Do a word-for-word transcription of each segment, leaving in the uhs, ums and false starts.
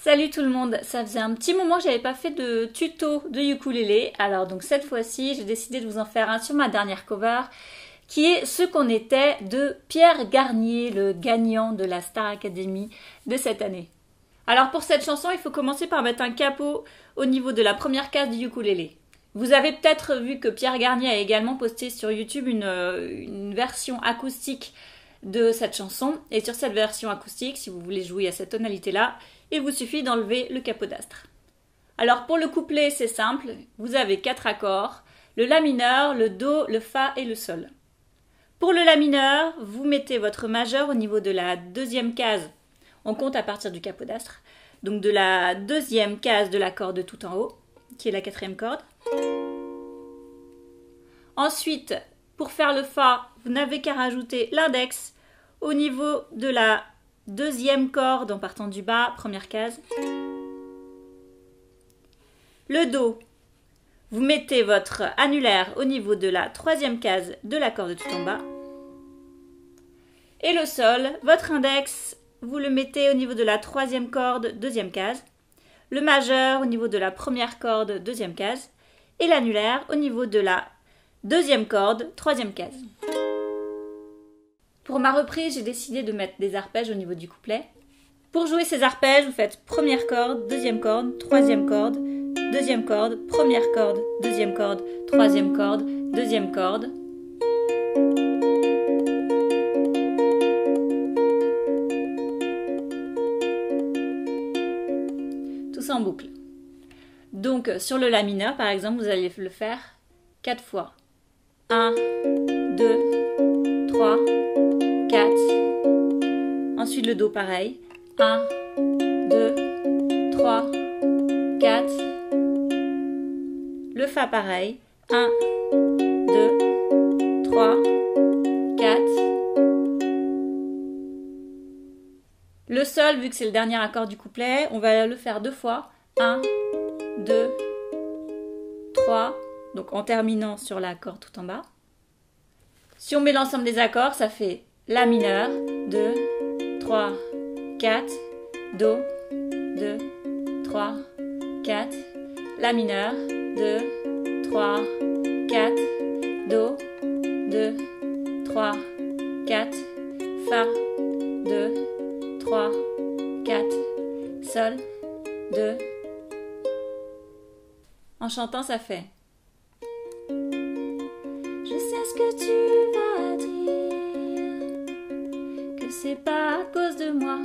Salut tout le monde, ça faisait un petit moment que j'avais pas fait de tuto de ukulélé, alors donc cette fois-ci j'ai décidé de vous en faire un sur ma dernière cover qui est Ce qu'on était de Pierre Garnier, le gagnant de la Star Academy de cette année. Alors pour cette chanson il faut commencer par mettre un capot au niveau de la première case du ukulélé. Vous avez peut-être vu que Pierre Garnier a également posté sur YouTube une, une version acoustique de cette chanson. Et sur cette version acoustique, si vous voulez jouer à cette tonalité-là, il vous suffit d'enlever le capot d'astre. Alors pour le couplet, c'est simple. Vous avez quatre accords, le La mineur, le Do, le Fa et le Sol. Pour le La mineur, vous mettez votre majeur au niveau de la deuxième case. On compte à partir du capot d'astre. Donc de la deuxième case de la corde tout en haut, qui est la quatrième corde. Ensuite, pour faire le Fa, vous n'avez qu'à rajouter l'index au niveau de la deuxième corde en partant du bas, première case. Le Do, vous mettez votre annulaire au niveau de la troisième case de la corde tout en bas. Et le Sol, votre index, vous le mettez au niveau de la troisième corde, deuxième case. Le majeur au niveau de la première corde, deuxième case. Et l'annulaire au niveau de la deuxième corde, troisième case. Pour ma reprise, j'ai décidé de mettre des arpèges au niveau du couplet. Pour jouer ces arpèges, vous faites première corde, deuxième corde, troisième corde, deuxième corde, première corde, deuxième corde, troisième corde, deuxième corde. Tout ça en boucle. Donc sur le La mineur, par exemple, vous allez le faire quatre fois. un, deux, trois, quatre. Ensuite le Do pareil. un, deux, trois, quatre. Le Fa pareil. un, deux, trois, quatre. Le Sol, vu que c'est le dernier accord du couplet, on va le faire deux fois. un, deux, trois. Donc en terminant sur la corde tout en bas. Si on met l'ensemble des accords, ça fait La mineur, deux, trois, quatre, Do, deux, trois, quatre, La mineur, deux, trois, quatre, Do, deux, trois, quatre, Fa, deux, trois, quatre, Sol, deux. En chantant, ça fait. Je sais ce que tu vas dire, que c'est pas à cause de moi,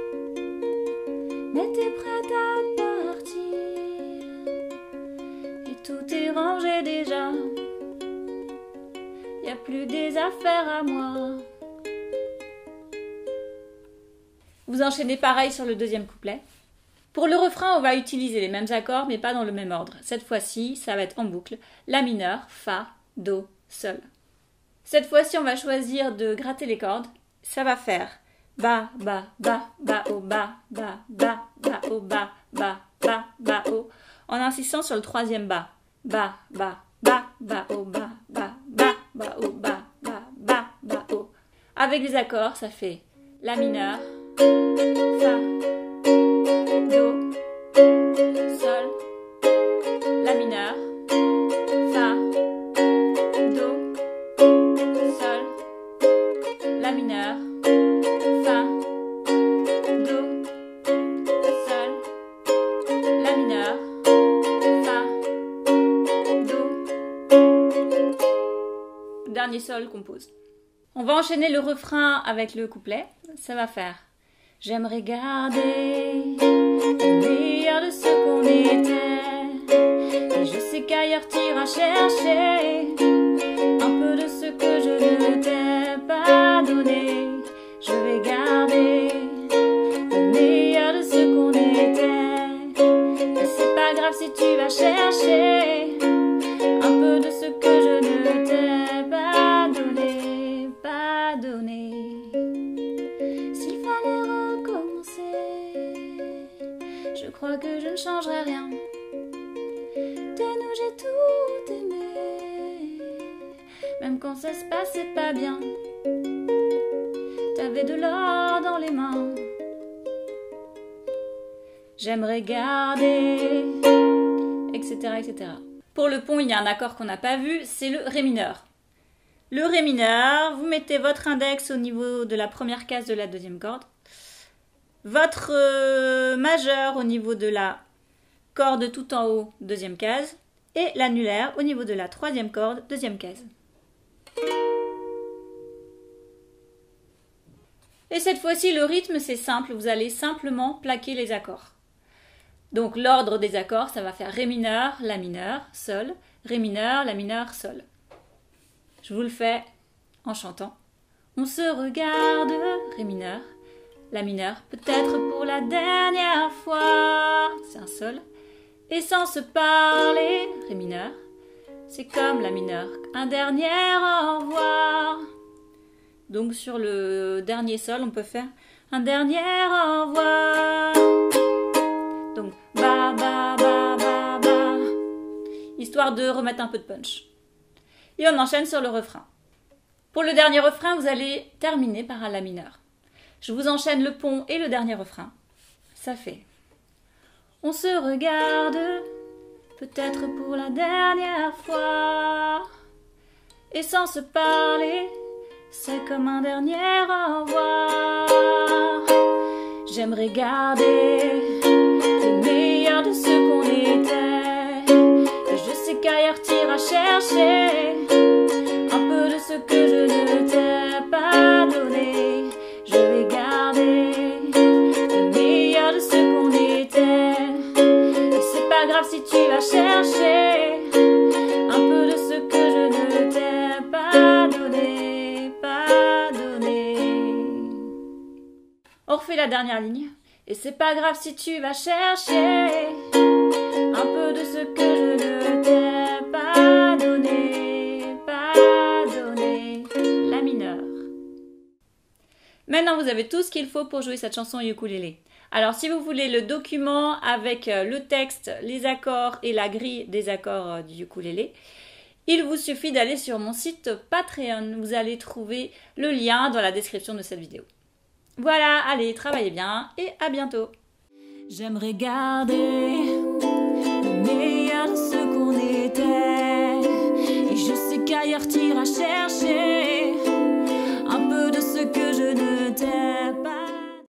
mais t'es prête à partir, et tout est rangé déjà, y a plus des affaires à moi. Vous enchaînez pareil sur le deuxième couplet. Pour le refrain, on va utiliser les mêmes accords, mais pas dans le même ordre. Cette fois-ci, ça va être en boucle. La mineur, Fa, Do, Sol. Cette fois-ci, on va choisir de gratter les cordes. Ça va faire Ba, Ba, Ba, Ba, O, Ba, Ba, Ba, Ba, O, Ba, Ba, Ba, Ba, O. En insistant sur le troisième Ba. Ba, Ba, Ba, Ba, O, Ba, Ba, Ba, Ba, O, Ba, Ba, Ba, Ba, O. Avec les accords, ça fait La mineur, Fa, Do, Sol, La mineur, Fa, Do, Sol, La mineur, Fa, Do, Sol, La mineur, Fa, Do. Dernier Sol qu'on pose. On va enchaîner le refrain avec le couplet. Ça va faire J'aimerais garder le meilleur de ce qu'on était, et je sais qu'ailleurs t'iras chercher un peu de ce que je ne t'ai pas donné. Je vais garder le meilleur de ce qu'on était, et c'est pas grave si tu vas chercher un peu de ce que je ne t'ai pas donné, pas donné. S'il fallait je crois que je ne changerai rien. De nous j'ai tout aimé, même quand ça se passait pas bien. T'avais de l'or dans les mains, j'aimerais garder, et cetera, et cetera. Pour le pont, il y a un accord qu'on n'a pas vu, c'est le Ré mineur. Le Ré mineur, vous mettez votre index au niveau de la première case de la deuxième corde, votre euh, majeur au niveau de la corde tout en haut, deuxième case, et l'annulaire au niveau de la troisième corde, deuxième case. Et cette fois-ci, le rythme, c'est simple, vous allez simplement plaquer les accords. Donc l'ordre des accords, ça va faire Ré mineur, La mineur, Sol, Ré mineur, La mineur, Sol. Je vous le fais en chantant. On se regarde, Ré mineur, La mineur, peut-être pour la dernière fois, c'est un Sol. Et sans se parler, Ré mineur, c'est comme La mineur, un dernier au revoir. Donc sur le dernier Sol, on peut faire un dernier au revoir. Donc ba ba ba ba ba, histoire de remettre un peu de punch. Et on enchaîne sur le refrain. Pour le dernier refrain, vous allez terminer par un La mineur. Je vous enchaîne le pont et le dernier refrain. Ça fait: on se regarde, peut-être pour la dernière fois, et sans se parler, c'est comme un dernier au revoir. J'aimerais garder le meilleur de ce qu'on était, et je sais qu'ailleurs t'iras chercher un peu de ce que je ne t'ai pas donné. Je vais garder le meilleur de ce qu'on était, et c'est pas grave si tu vas chercher un peu de ce que je ne t'ai pas donné, pas donné. On refait la dernière ligne. Et c'est pas grave si tu vas chercher un peu de ce que je ne t'ai pas donné, pas donné. La mineur. Maintenant, vous avez tout ce qu'il faut pour jouer cette chanson ukulélé. Alors, si vous voulez le document avec le texte, les accords et la grille des accords du ukulélé, il vous suffit d'aller sur mon site Patreon. Vous allez trouver le lien dans la description de cette vidéo. Voilà, allez, travaillez bien et à bientôt. J'aimerais garder